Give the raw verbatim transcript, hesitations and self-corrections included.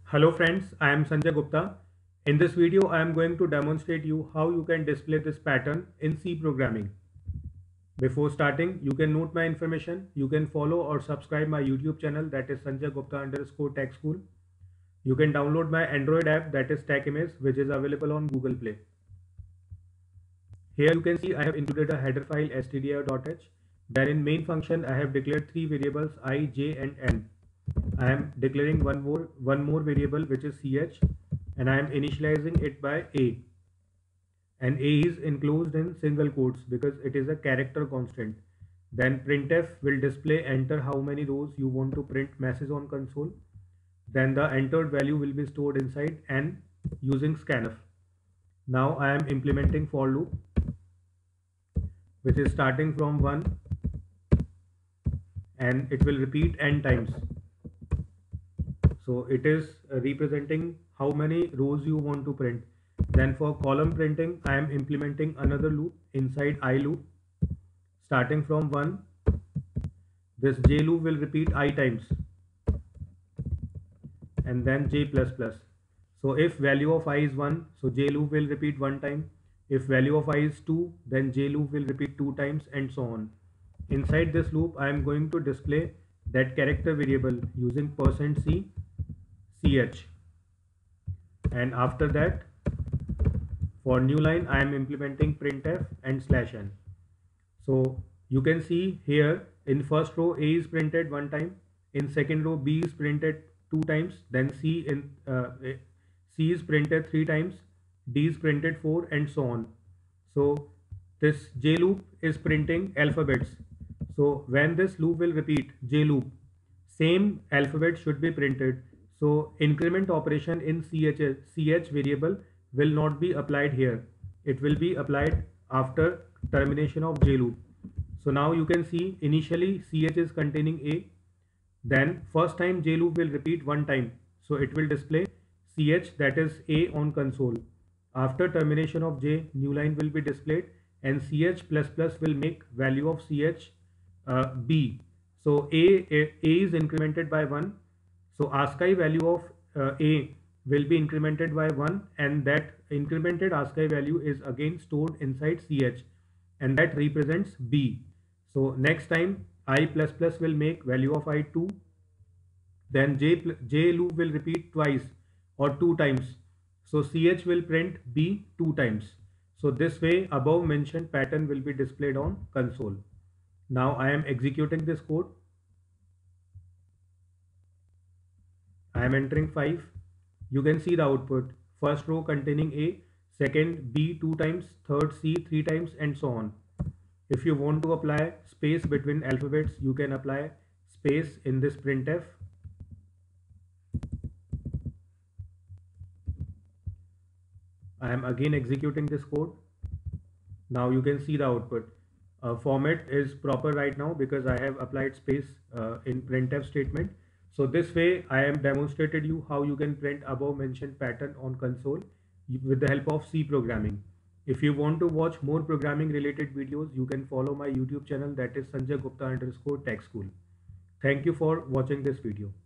Hello friends, I am Sanjay Gupta. In this video, I am going to demonstrate you how you can display this pattern in C programming. Before starting, you can note my information. You can follow or subscribe my YouTube channel, that is Sanjay Gupta underscore Tech School. You can download my Android app, that is TechImage, which is available on Google Play. Here you can see I have included a header file stdio.h. Then in main function, I have declared three variables I, j and n. I am declaring one more one more variable which is ch, and I am initializing it by a, and a is enclosed in single quotes because it is a character constant. Then printf will display enter how many rows you want to print message on console. Then the entered value will be stored inside n using scanf. Now I am implementing for loop which is starting from one, and it will repeat n times. So it is uh, representing how many rows you want to print. Then for column printing, I am implementing another loop inside I loop. Starting from one, this j loop will repeat I times, and then j plus plus. So if value of I is one, so j loop will repeat one time. If value of I is two, then j loop will repeat two times, and so on. Inside this loop, I am going to display that character variable using percent %c ch, and after that for new line I am implementing printf and slash n. So you can see here in first row a is printed one time, in second row b is printed two times, then c in uh, c is printed three times, d is printed four, and so on. So this j loop is printing alphabets. So when this loop will repeat j loop, same alphabet should be printed. So increment operation in ch, ch variable will not be applied here. It will be applied after termination of j loop. So now you can see initially ch is containing a, then first time j loop will repeat one time. So it will display ch, that is a, on console. After termination of j, new line will be displayed, and ch plus plus will make value of ch uh, b. So a, a, a is incremented by one. So ASCII value of uh, a will be incremented by one, and that incremented ASCII value is again stored inside ch, and that represents b. So next time I plus plus will make value of I two, then j, j loop will repeat twice or two times. So ch will print b two times. So this way above mentioned pattern will be displayed on console. Now I am executing this code. I am entering five. You can see the output. First row containing A, second B two times, third C three times, and so on. If you want to apply space between alphabets, you can apply space in this printf. I am again executing this code. Now you can see the output. Uh, format is proper right now because I have applied space uh, in printf statement. So this way I am demonstrated you how you can print above mentioned pattern on console with the help of C programming. If you want to watch more programming related videos, you can follow my YouTube channel, that is Sanjay Gupta underscore Tech School. Thank you for watching this video.